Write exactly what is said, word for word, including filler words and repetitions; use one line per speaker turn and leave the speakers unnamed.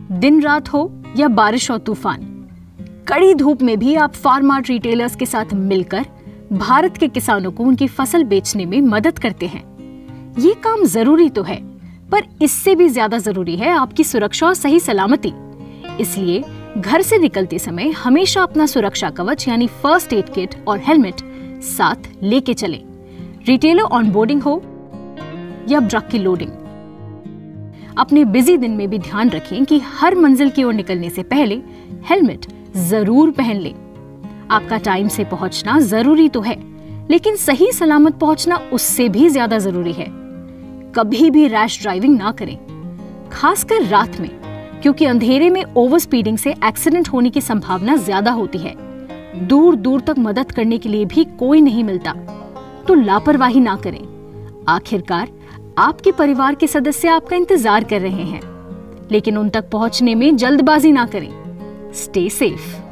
दिन रात हो या बारिश और तूफान, कड़ी धूप में भी आप फार्मार्ट रिटेलर्स के साथ मिलकर भारत के किसानों को उनकी फसल बेचने में मदद करते हैं। ये काम जरूरी तो है, पर इससे भी ज्यादा जरूरी है आपकी सुरक्षा और सही सलामती। इसलिए घर से निकलते समय हमेशा अपना सुरक्षा कवच यानी फर्स्ट एड किट और हेलमेट साथ लेके चलें। रिटेलर ऑनबोर्डिंग हो या ट्रक की लोडिंग, अपने बिजी दिन में भी ध्यान रखें कि हर मंजिल की ओर निकलने से पहले हेलमेट जरूर पहन लें। आपका टाइम से पहुंचना जरूरी तो है, लेकिन सही सलामत पहुंचना उससे भी ज्यादा जरूरी है। कभी भी रैश ड्राइविंग ना करें, खासकर रात में, क्योंकि अंधेरे में ओवर स्पीडिंग से एक्सीडेंट होने की संभावना ज्यादा होती है। दूर दूर तक मदद करने के लिए भी कोई नहीं मिलता, तो लापरवाही ना करें। आखिरकार आपके परिवार के सदस्य आपका इंतजार कर रहे हैं, लेकिन उन तक पहुंचने में जल्दबाजी ना करें। Stay safe.